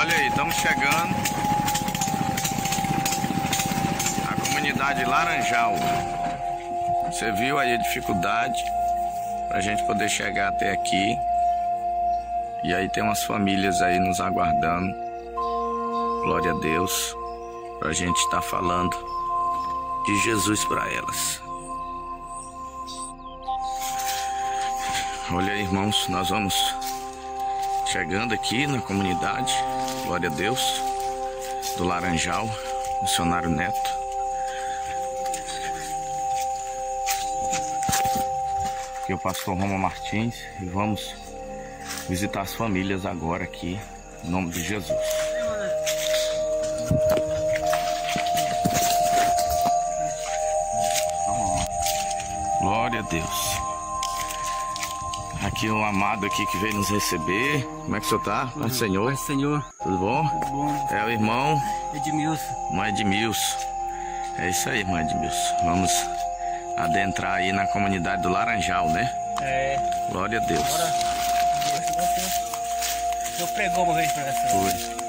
Olha aí, estamos chegando à comunidade Laranjal. Você viu aí a dificuldade para a gente poder chegar até aqui. E aí tem umas famílias aí nos aguardando. Glória a Deus, para a gente estar falando de Jesus para elas. Olha aí, irmãos, nós vamos chegando aqui na comunidade, glória a Deus, do Laranjal, missionário Neto. Aqui é o pastor Roma Martins e vamos visitar as famílias agora aqui, em nome de Jesus. Glória a Deus. Aqui o amado aqui que veio nos receber. Como é que o senhor tá? Pai do Senhor. Pai do Senhor. Tudo bom? Tudo bom. É o irmão Edmilson. Mãe Edmilson. É isso aí, mãe Edmilson. Vamos adentrar aí na comunidade do Laranjal, né? É. Glória a Deus. Agora, o senhor pregou uma vez para essa. Foi.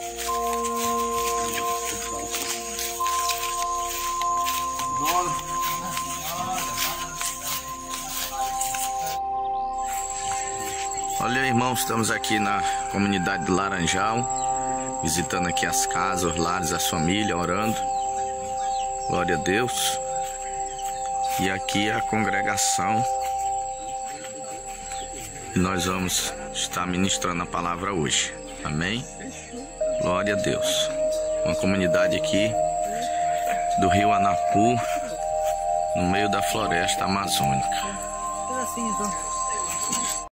Olha, irmãos, estamos aqui na comunidade do Laranjal, visitando aqui as casas, os lares, as famílias, orando. Glória a Deus. E aqui é a congregação. E nós vamos estar ministrando a palavra hoje. Amém? Glória a Deus. Uma comunidade aqui do Rio Anapu, no meio da floresta amazônica. Assim, então.